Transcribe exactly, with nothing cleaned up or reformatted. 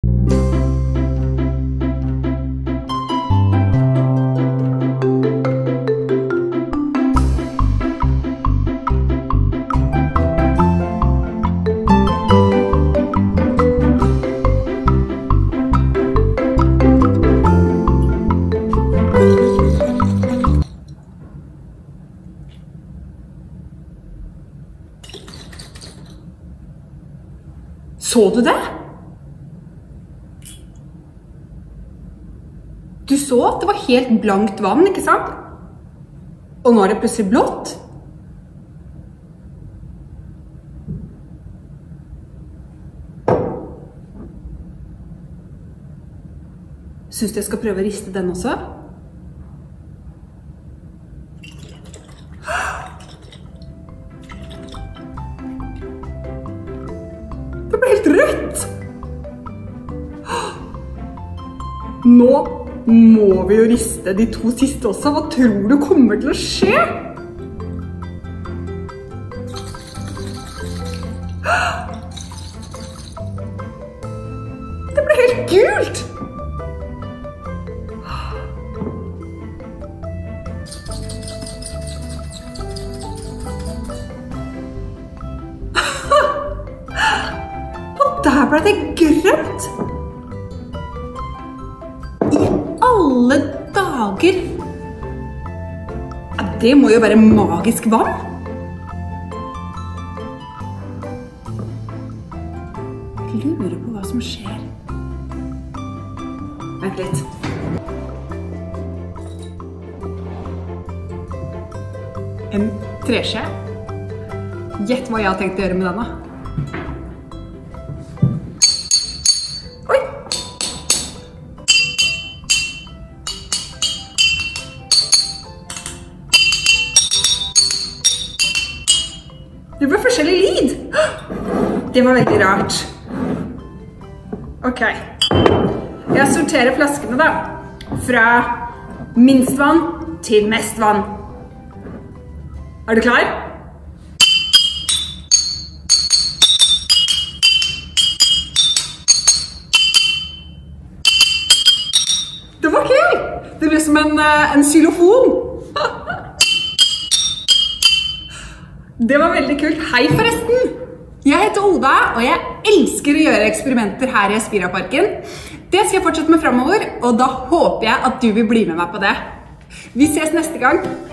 Så du det? Du så at det var helt blankt vann, ikke sant? Og nå er det plutselig blått. Synes du jeg skal prøve å riste den også? Det ble helt rødt! Nå må vi jo riste de to siste også. Hva tror du kommer til å skje? Det ble helt gult! Der ble det grønt! I alle dager! Ja, det må jo være magisk vann! Jeg lurer på hva som skjer. Vent litt. En treskje. Gjett hva jeg har tenkt å gjøre med denne. Det ble forskjellig lyd. Det var veldig rart. Ok. Jeg sorterer flaskene da. Fra minst vann til mest vann. Er du klar? Det var kul! Det ble som en, en xylofon. Det var veldig kult. Hei forresten! Jeg heter Oda, og jeg elsker å gjøre eksperimenter her i Espira-parken. Det skal jeg fortsette med fremover, og da håper jeg at du vil bli med meg på det. Vi ses neste gang.